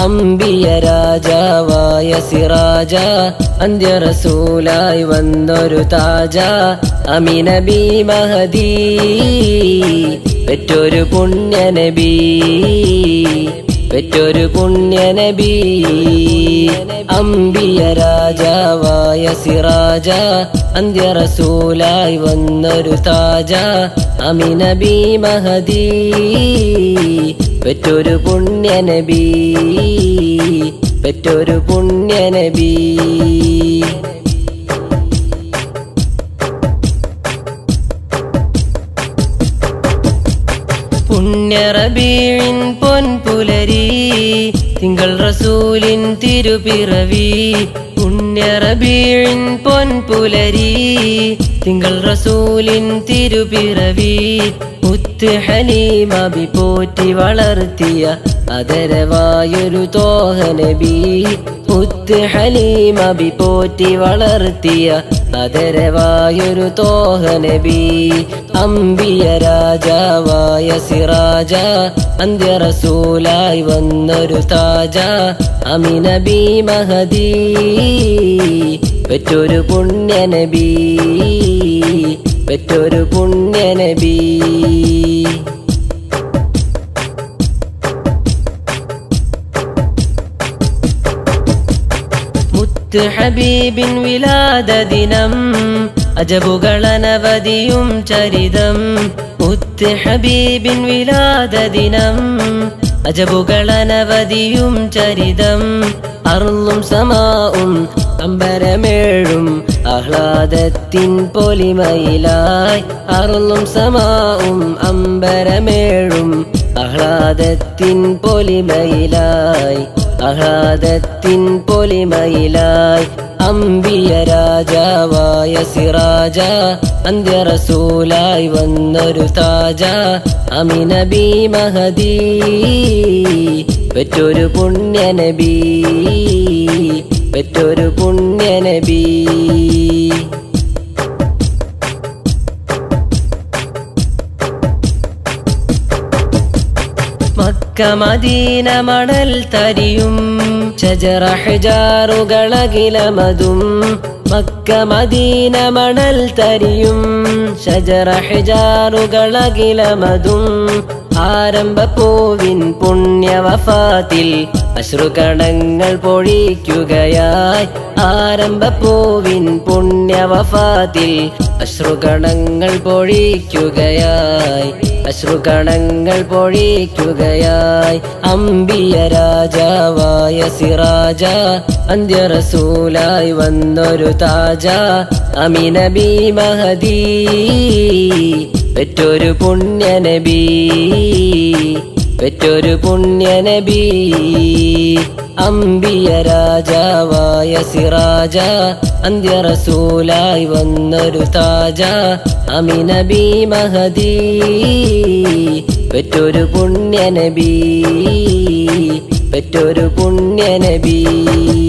അംബിയ രാജാവായ സിറാജ അന്ത്യ റസൂലായി വന്നൊരു താജ അമിനബി മഹദി പെറ്റൊരു പുണ്യനബി പെറ്റൊരു പുണ്യനബി അംബിയ രാജാവായ സിറാജ അന്ത്യ റസൂലായി വന്നൊരു താജ അമിനബി മഹദി പെറ്റൊരു പുണ്യനബി പെറ്റൊരു പുണ്യനബി പുണ്യ റബീഇൻ പൊൻപുലരി തിങ്കൾ റസൂലിൻ തിരുപിറവി പുണ്യ റബീഇൻ പൊൻപുലരി തിങ്കൾ റസൂലിൻ തിരുപിറവി മുത്ത് ഹലീമ ബി പോറ്റി വളർത്തിയ ആദരവായൊരു തോഹ നബി മുത്ത് ഹലീമ ബി പോറ്റി വളർത്തിയ ആദരവായൊരു തോഹ നബി അംബിയ രാജാവായ സിറാജ അന്ത്യ റസൂലായി വന്നൊരു താജ അമിനബി മഹദി പെറ്റൊരു പുണ്യനബി പെറ്റൊരു പുണ്യനബി മുത്ത് ഹബീബിൻ വിലാദ ദിനം അജബുകളനവധിയും ചരിതം മുത്ത് ഹബീബിൻ വിലാദ ദിനം അജബുകളനവധിയും ചരിതം അർളും സമാഉം അമ്പരമേഴും ആഹ്ലാദത്തിൻ പൊലിമയിലായി അർളും സമാഉം അമ്പരമേഴും ആഹ്ലാദത്തിൻ പൊലിമയിലായി ആഹ്ലാദത്തിൻ പൊലിമയിലായി അംബിയ രാജാവായ സിറാജ അന്ത്യ റസൂലായി വന്നൊരു താജ അമിനബി മഹദി പെറ്റൊരു പുണ്യനബി പെറ്റൊരു പുണ്യനബി മക്ക മദീന മണൽ തരിയും ഷജറ ഹിജാറുകളകിലമതും മക്ക മദീന മണൽ തരിയും ഷജറ ഹിജാറുകളകിലമതും ആരംഭ പൂവിൻ പുണ്യവഫാത്തിൽ അശ്രുകണങ്ങൾ പൊഴിക്കുകയായി ആരംഭ പൂവിൻ പുണ്യവഫാത്തിൽ അശ്രുകണങ്ങൾ പൊഴിക്കുകയായി അശ്രുകണങ്ങൾ പൊഴിക്കുകയായി അംബിയ രാജാവായ സിറാജ അന്ത്യ റസൂലായി വന്നൊരു താജ അമിനബി മഹദി പെറ്റൊരു പുണ്യനബി പെറ്റൊരു പുണ്യനബി അംബിയ രാജാവായ സിറാജ അന്ത്യ റസൂലായി വന്നൊരു താജ അമിനബി മഹദി പെറ്റൊരു പുണ്യനബി പെറ്റൊരു പുണ്യനബി